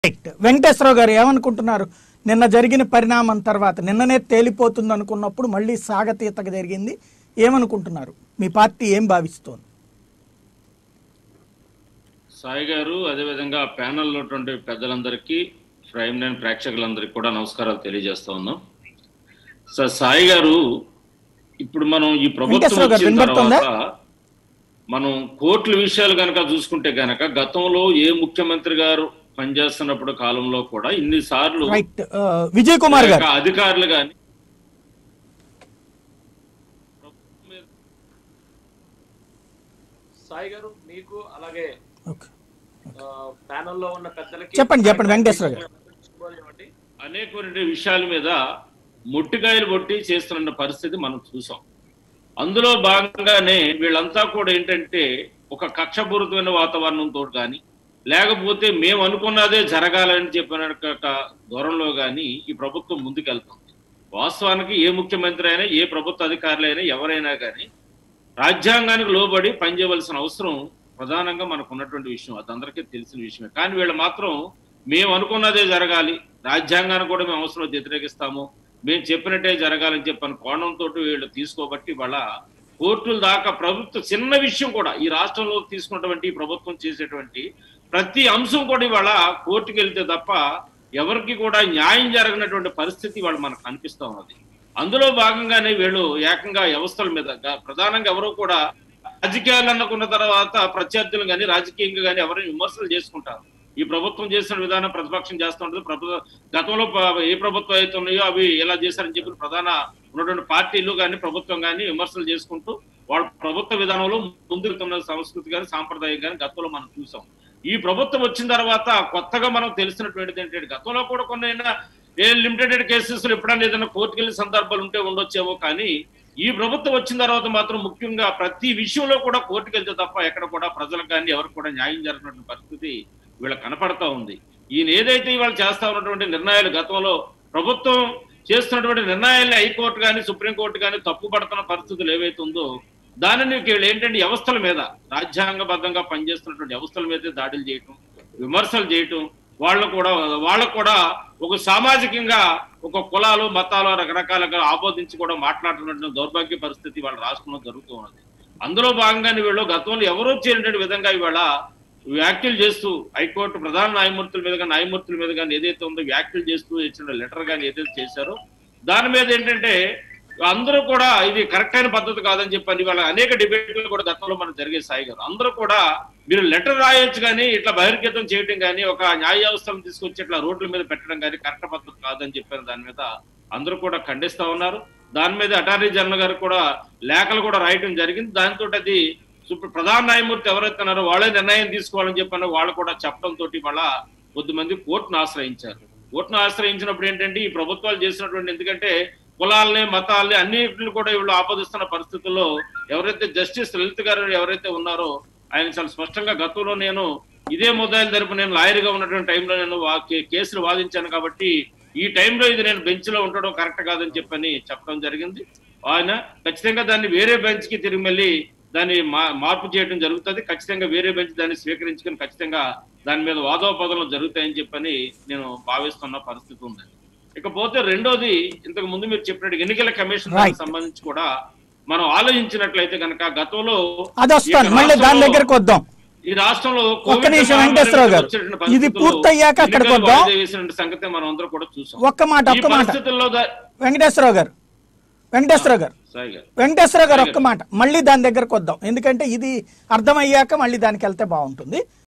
Right. Venkateswararao గారు ఏమనుకుంటున్నారు? నిన్న జరిగిన పరిణామం తర్వాత నిన్ననే తేలిపోతుంది అనుకున్నప్పుడు మళ్ళీ సాగతీతగా జరిగింది. ఏమనుకుంటున్నారు? మీ పార్టీ ఏం భావిస్తోంది? సాయి గారు, అదేవిధంగా ప్యానెల్లో ఉన్నటువంటి పెద్దలందరికీ, ప్రైమ్9 ప్రేక్షకులందరికీ కూడా నమస్కారాలు తెలియజేస్తా ఉన్నాం. సార్ సాయి గారు, ఇప్పుడు మనం ఈ ప్రభుత్వం వచ్చిన తర్వాత మనం కోర్టుల విషయాలు కనుక చూసుకుంటే గనక గతంలో ఏ ముఖ్యమంత్రి గారు పనిచేస్తున్నప్పుడు కాలంలో కూడా ఇన్నిసార్లు విజయ్ కుమార్ గారు అధికారులు కానీ సాయి గారు మీకు అలాగే ప్యానెల్లో ఉన్న పెద్దలకి చెప్పండి వెంకటేశ్వర గారు. అనేక విషయాల మీద ముట్టికాయలు కొట్టి చేస్తున్న పరిస్థితి మనం చూసాం. అందులో భాగంగానే వీళ్ళంతా కూడా ఏంటంటే ఒక కక్షపూరితమైన వాతావరణంతో కానీ, లేకపోతే మేము అనుకున్నదే జరగాలని చెప్పిన ధోరణిలో కానీ ఈ ప్రభుత్వం ముందుకెళ్తుంది. వాస్తవానికి ఏ ముఖ్యమంత్రి అయినా, ఏ ప్రభుత్వ అధికారులైనా, ఎవరైనా కానీ రాజ్యాంగానికి లోబడి పనిచేయవలసిన అవసరం ప్రధానంగా మనకు ఉన్నటువంటి విషయం. అది అందరికీ తెలిసిన విషయమే. కానీ వీళ్ళు మాత్రం మేము అనుకున్నదే జరగాలి, రాజ్యాంగాన్ని కూడా మేము అవసరం వ్యతిరేకిస్తాము, మేము చెప్పినట్టే జరగాలని చెప్పని కోణంతో వీళ్ళు తీసుకోబట్టి వాళ్ళ కోర్టుల దాకా ప్రభుత్వం చిన్న విషయం కూడా ఈ రాష్ట్రంలో తీసుకున్నటువంటి ప్రభుత్వం చేసేటువంటి ప్రతి అంశం కూడా ఇవాళ కోర్టుకు వెళ్తే తప్ప ఎవరికి కూడా న్యాయం జరగనటువంటి పరిస్థితి వాళ్ళు మనకు కనిపిస్తూ ఉన్నది. అందులో భాగంగానే వీళ్ళు ఏకంగా వ్యవస్థల మీద ప్రధానంగా ఎవరో కూడా రాజకీయాలు అనుకున్న తర్వాత ప్రత్యర్థులు కానీ రాజకీయంగా కానీ ఎవరైనా విమర్శలు చేసుకుంటారు. ఈ ప్రభుత్వం చేసిన విధానం ప్రతిపక్షం చేస్తూ ఉంటుంది. గతంలో ఏ ప్రభుత్వం అయితే ఉన్నాయో అవి ఎలా చేశారని చెప్పి ప్రధాన ఉన్నటువంటి పార్టీలు కానీ ప్రభుత్వం కానీ విమర్శలు చేసుకుంటూ వాళ్ళ ప్రభుత్వ విధానంలో ముందుకుతున్న సంస్కృతి కానీ సాంప్రదాయం కానీ గతంలో మనం చూసాం. ఈ ప్రభుత్వం వచ్చిన తర్వాత కొత్తగా మనం తెలిసినటువంటిది ఏంటంటే గతంలో కూడా కొన్ని లిమిటెడ్ కేసెస్ ఎప్పుడైనా ఏదైనా కోర్టుకు వెళ్ళిన సందర్భాలు ఉంటే ఉండొచ్చేమో, కానీ ఈ ప్రభుత్వం వచ్చిన తర్వాత మాత్రం ముఖ్యంగా ప్రతి విషయంలో కూడా కోర్టుకు వెళ్తే తప్ప ఎక్కడ కూడా ప్రజలకు కానీ ఎవరికి కూడా న్యాయం జరగనటువంటి పరిస్థితి వీళ్ళకి కనపడతా ఉంది. ఈయన ఏదైతే ఇవాళ చేస్తా ఉన్నటువంటి నిర్ణయాలు, గతంలో ప్రభుత్వం చేస్తున్నటువంటి నిర్ణయాల్ని హైకోర్టు కానీ సుప్రీంకోర్టు కానీ తప్పుపడుతున్న పరిస్థితులు ఏవైతే ఉందో దానిని వీళ్ళు ఏంటంటే వ్యవస్థల మీద, రాజ్యాంగబద్ధంగా పనిచేస్తున్నటువంటి వ్యవస్థల మీదే దాడులు చేయటం, విమర్శలు చేయటం, వాళ్ళకు కూడా ఒక సామాజికంగా ఒక కులాలు మతాలు రకరకాలుగా ఆబోధించి కూడా మాట్లాడుతున్నటువంటి దౌర్భాగ్య పరిస్థితి వాళ్ళ రాష్ట్రంలో జరుగుతూ ఉన్నది. అందులో భాగంగానే వీళ్ళు గతంలో ఎవరో చేయనటువంటి విధంగా ఇవాళ వ్యాఖ్యలు చేస్తూ హైకోర్టు ప్రధాన న్యాయమూర్తుల మీద కానీ ఏదైతే ఉందో వ్యాఖ్యలు చేస్తూ ఇచ్చిన లెటర్ కానీ ఏదైతే చేశారో దాని మీద ఏంటంటే అందరూ కూడా ఇది కరెక్ట్ అయిన పద్ధతి కాదని చెప్పని వాళ్ళ అనేక డిబేట్లు కూడా గతంలో మనం జరిగే సాయి గారు అందరూ కూడా మీరు లెటర్ రాయొచ్చు కానీ ఇట్లా బహిర్గతం చేయడం కానీ ఒక న్యాయ వ్యవస్థను తీసుకొచ్చి ఇట్లా రోడ్ల మీద పెట్టడం కానీ కరెక్ట్ పద్ధతి కాదని చెప్పిన దాని మీద అందరూ కూడా ఖండిస్తా ఉన్నారు. దాని మీద అటార్నీ జనరల్ గారు కూడా లేఖలు కూడా రాయటం జరిగింది. దాంతో అది ప్రధాన న్యాయమూర్తి ఎవరైతే ఉన్నారో వాళ్ళే నిర్ణయం తీసుకోవాలని చెప్పిన వాళ్ళు కూడా చెప్పడంతో వాళ్ళ కొద్దిమంది కోర్టును ఆశ్రయించారు. కోర్టును ఆశ్రయించినప్పుడు ఏంటంటే ఈ ప్రభుత్వాలు చేసినటువంటి, ఎందుకంటే కులాలని మతాలని అన్నింటిని కూడా వీళ్ళు ఆపాదిస్తున్న పరిస్థితుల్లో ఎవరైతే జస్టిస్ లలిత్ గారు ఎవరైతే ఉన్నారో ఆయన చాలా స్పష్టంగా గతంలో నేను ఇదే ముద్దాయిల తరపు నేను లాయర్గా ఉన్నటువంటి టైంలో నేను కేసులు వాదించాను కాబట్టి ఈ టైంలో ఇది నేను బెంచ్లో ఉండడం కరెక్ట్ కాదని చెప్పని చెప్పడం జరిగింది. ఆయన ఖచ్చితంగా దాన్ని వేరే బెంచ్కి తిరిగి మళ్ళీ దాన్ని మార్పు చేయడం జరుగుతుంది. ఖచ్చితంగా వేరే బెంచ్ దాన్ని స్వీకరించుకొని ఖచ్చితంగా దాని మీద వాదోపదనలు జరుగుతాయని చెప్పని నేను భావిస్తున్న పరిస్థితి ఉంది. ఇకపోతే రెండోది, ఇంతకు ముందు మీరు చెప్పినట్టు ఎన్నికల కమిషన్ సంబంధించి కూడా మనం ఆలోచించినట్లయితే కనుక గతంలో ఈ రాష్ట్రంలో ఇది పూర్తయ్యాక సంగతి మనం అందరూ కూడా చూసాం. ఒక్క మాట వెంకటేశ్వరరావు గారు ఒక్క మాట మళ్ళీ దాని దగ్గరకు వద్దాం, ఎందుకంటే ఇది అర్థమయ్యాక మళ్ళీ దానికి వెళ్తే బాగుంటుంది.